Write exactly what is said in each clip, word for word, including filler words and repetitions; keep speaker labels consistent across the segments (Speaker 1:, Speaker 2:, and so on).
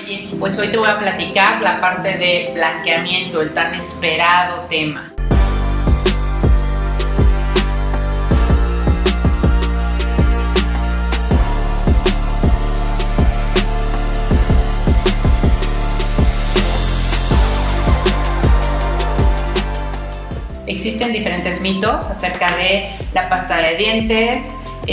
Speaker 1: Bien, pues hoy te voy a platicar la parte de blanqueamiento, el tan esperado tema. Existen diferentes mitos acerca de la pasta de dientes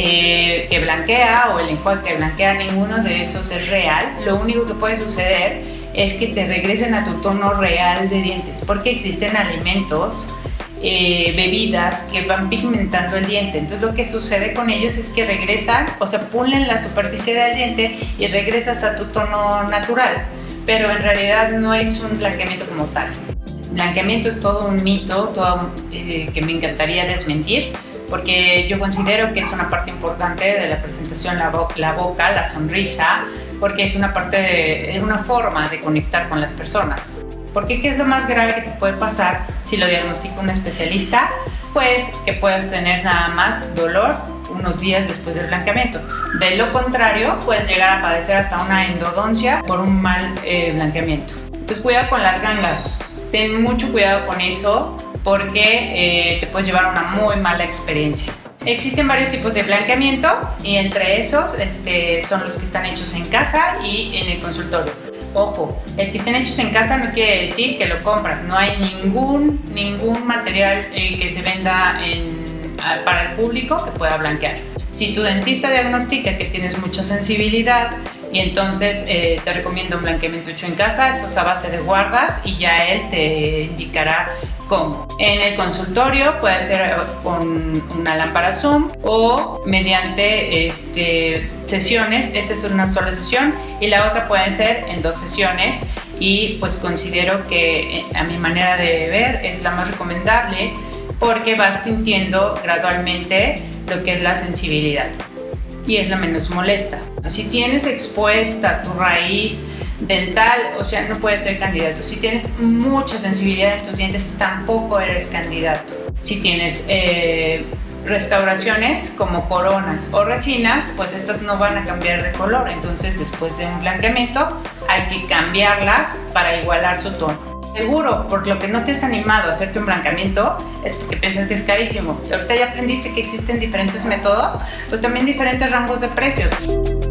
Speaker 1: eh, que blanquea o el enjuague que blanquea. Ninguno de esos es real. Lo único que puede suceder es que te regresen a tu tono real de dientes, porque existen alimentos, eh, bebidas que van pigmentando el diente. Entonces lo que sucede con ellos es que regresan, o sea, pulen la superficie del diente y regresas a tu tono natural, pero en realidad no es un blanqueamiento como tal. Blanqueamiento es todo un mito, todo, eh, que me encantaría desmentir, porque yo considero que es una parte importante de la presentación, la, bo la boca, la sonrisa, porque es una parte, de, es una forma de conectar con las personas. Porque ¿qué es lo más grave que te puede pasar si lo diagnostica un especialista? Pues que puedes tener nada más dolor unos días después del blanqueamiento. De lo contrario, puedes llegar a padecer hasta una endodoncia por un mal eh, blanqueamiento. Entonces cuidado con las gangas. Ten mucho cuidado con eso porque eh, te puedes llevar una muy mala experiencia. Existen varios tipos de blanqueamiento y entre esos este, son los que están hechos en casa y en el consultorio. Ojo, el que estén hechos en casa no quiere decir que lo compras. No hay ningún, ningún material eh, que se venda en, para el público que pueda blanquear. Si tu dentista diagnostica que tienes mucha sensibilidad, y entonces eh, te recomiendo un blanqueamiento hecho en casa. Esto es a base de guardas y ya él te indicará cómo. En el consultorio puede ser con una lámpara Zoom o mediante este, sesiones. Esa es una sola sesión y la otra puede ser en dos sesiones, y pues considero que a mi manera de ver es la más recomendable porque vas sintiendo gradualmente lo que es la sensibilidad y es la menos molesta. Si tienes expuesta tu raíz dental, o sea, no puedes ser candidato. Si tienes mucha sensibilidad en tus dientes, tampoco eres candidato. Si tienes eh, restauraciones como coronas o resinas, pues estas no van a cambiar de color. Entonces, después de un blanqueamiento, hay que cambiarlas para igualar su tono. Seguro, por lo que no te has animado a hacerte un blanqueamiento es porque piensas que es carísimo. Y ahorita ya aprendiste que existen diferentes métodos, pues también diferentes rangos de precios.